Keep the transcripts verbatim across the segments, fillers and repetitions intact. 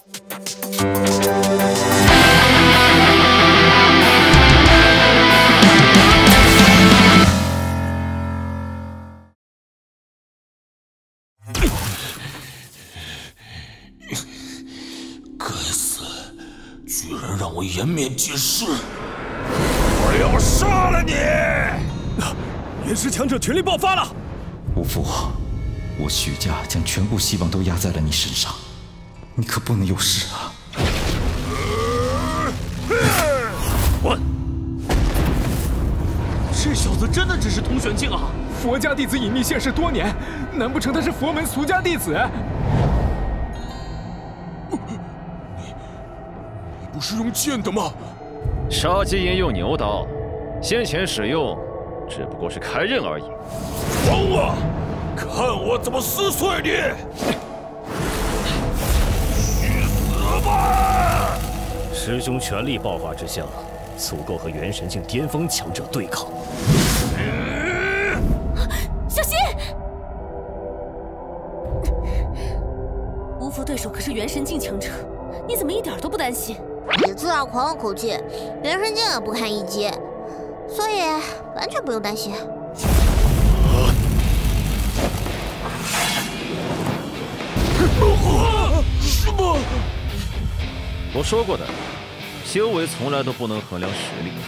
该死！居然让我颜面尽失！我要杀了你！ 元石强者全力爆发了！ 无父，我许家将全部希望都压在了你身上，你可不能有事啊！ 混！这小子真的只是通玄境啊！ 佛家弟子隐秘现世多年，难不成他是佛门俗家弟子？ 你不是用剑的吗？ 杀鸡焉用牛刀，先前使用只不过是开刃而已。 装啊！看我怎么撕碎你！去死吧！ 师兄全力爆发之下，足够和元神境巅峰强者对抗。 小心！无福对手可是元神境强者，你怎么一点都不担心？ 你自大狂了口气，元神境也不堪一击，所以完全不用担心。 什么？ 我说过的，修为从来都不能衡量实力。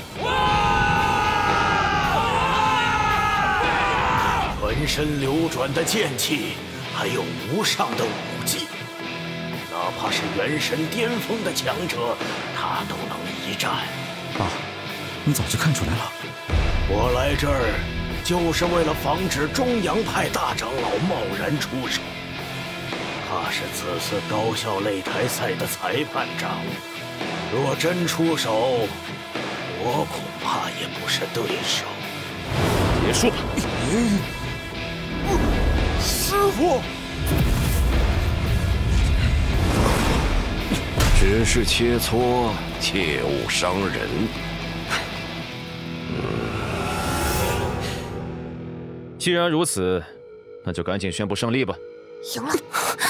浑身流转的剑气，还有无上的武技，哪怕是元神巅峰的强者，他都能一战。 爸，你早就看出来了。 我来这儿就是为了防止中阳派大长老贸然出手。他是此次高校擂台赛的裁判长，若真出手，我恐怕也不是对手。 结束吧。 师傅， 只是切磋，切勿伤人。 既然如此，那就赶紧宣布胜利吧。 赢了。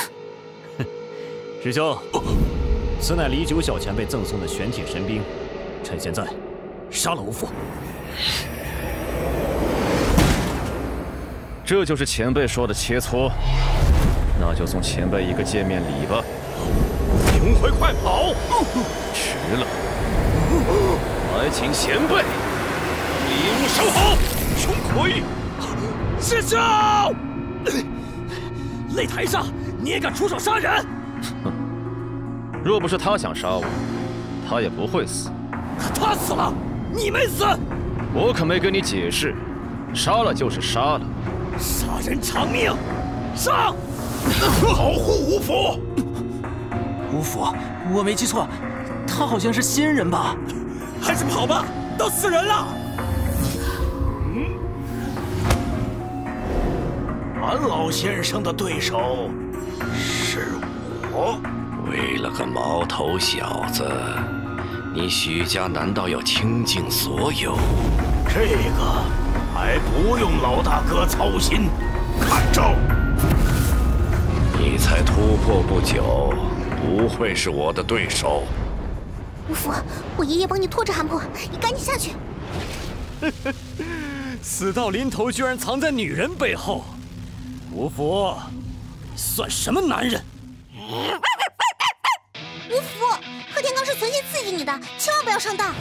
师兄，此乃李九小前辈赠送的玄铁神兵，趁现在杀了无父。 这就是前辈说的切磋，那就送前辈一个见面礼吧。 灵辉，快跑！ 迟了，还请前辈礼物收好。 穷魁，师兄， 擂台上你也敢出手杀人？ 哼，若不是他想杀我，他也不会死。 他死了，你没死。 我可没跟你解释，杀了就是杀了。 杀人偿命，上！ 保护吴府。 吴府，我没记错，他好像是新人吧？还是跑吧，都死人了。 嗯，韩老先生的对手是我。 为了个毛头小子，你许家难道要倾尽所有？ 这个还不用老大哥操心。看招！ 你才突破不久，不会是我的对手。 吴福，我爷爷帮你拖着韩破，你赶紧下去。 死到临头居然藏在女人背后，吴福，算什么男人？ 吴福，贺天罡是存心刺激你的，千万不要上当。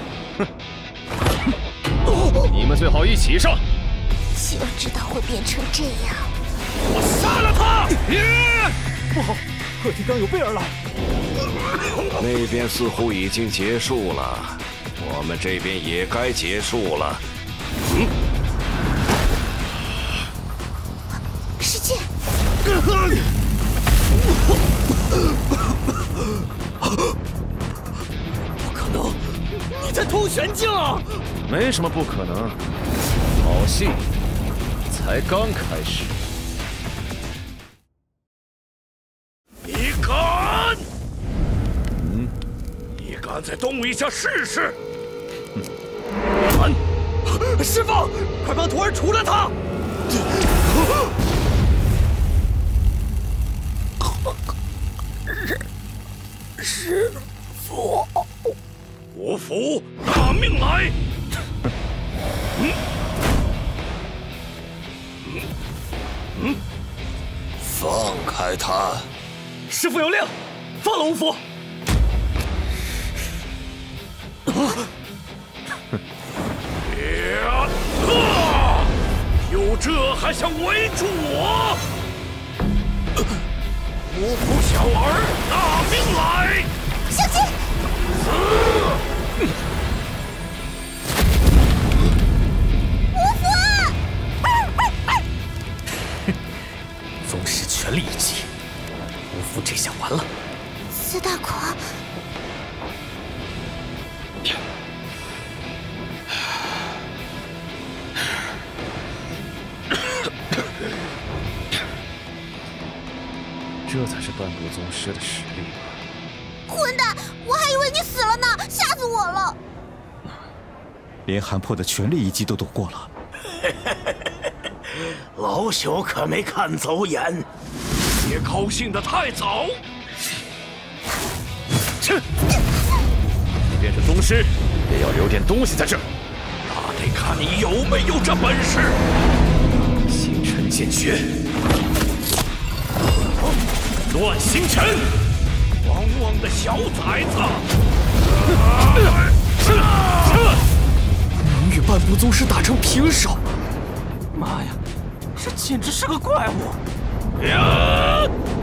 你们最好一起上。 就知道会变成这样。 我杀了他！ 不好，贺天罡有备而来。 那边似乎已经结束了，我们这边也该结束了。嗯， 师姐， 不可能，你在通玄境啊！ 没什么不可能，好戏才刚开始。 你敢？嗯，你敢再动一下试试？ 敢！师傅，快帮徒儿除了他！ 师傅， 五福，拿命来！嗯嗯嗯， 放开他！ 师傅有令，放了五福。 呀！啊！有这还想围住我？五福小儿，拿命来！ 小心！五福！ 宗师全力一击，五福这下完了。 司大狂。 这才是半步宗师的实力吧！ 混蛋，我还以为你死了呢，吓死我了！ 连韩破的全力一击都躲过了， 老朽可没看走眼。 别高兴得太早。 切！即便是宗师，也要留点东西在这儿。 那得看你有没有这本事。 星辰剑诀。 乱星辰， 狂妄的小崽子！ 能与半步宗师打成平手，妈呀，这简直是个怪物！ 呀！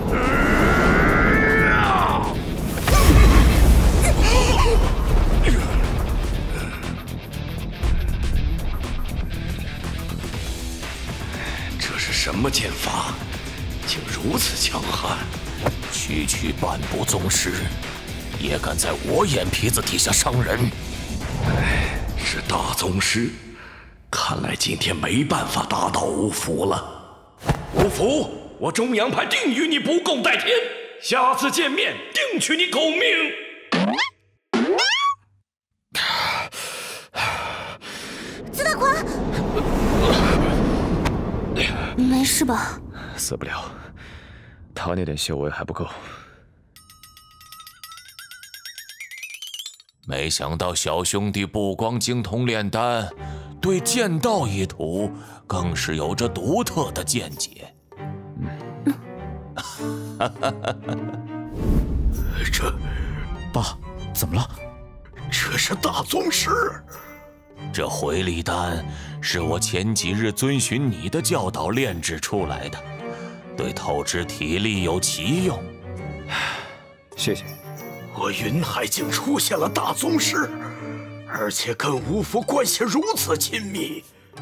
这是什么剑法？竟如此强悍！ 区区半步宗师，也敢在我眼皮子底下伤人？ 哎，是大宗师，看来今天没办法打倒五福了。五福，我中阳派定与你不共戴天，下次见面定取你狗命。 司大狂，没事吧？ 死不了。 他那点修为还不够， 没想到小兄弟不光精通炼丹，对剑道一途更是有着独特的见解。嗯，这， 爸，怎么了？ 这是大宗师。这回力丹是我前几日遵循你的教导炼制出来的。 对透支体力有奇用， 谢谢。 我云海境出现了大宗师，而且跟五福关系如此亲密。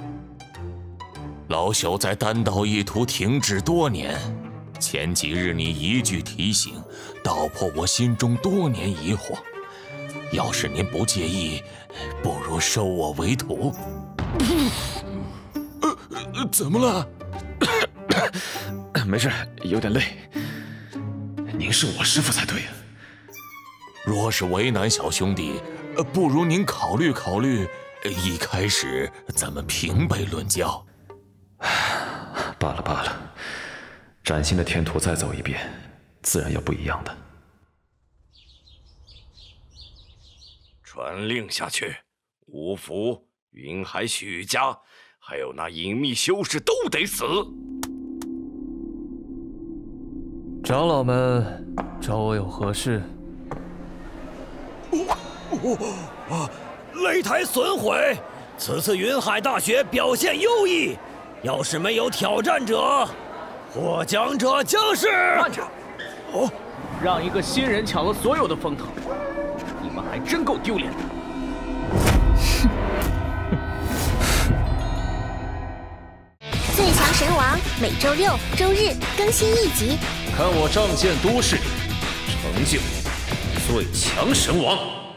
老朽在丹道一途停滞多年，前几日你一句提醒，道破我心中多年疑惑。要是您不介意，不如收我为徒。呃，怎么了？ 没事，有点累。您是我师父才对呀。 若是为难小兄弟，不如您考虑考虑，一开始咱们平辈论交。 罢了罢了，崭新的天途再走一遍，自然有不一样的。 传令下去，五福、云海、许家，还有那隐秘修士都得死。 长老们找我有何事？ 我我啊！擂台损毁，此次云海大学表现优异，要是没有挑战者，获奖者将是…… 慢着！哦，让一个新人抢了所有的风头，你们还真够丢脸的！ 最强神王每周六、周日更新一集。 看我仗剑都市，成就最强神王。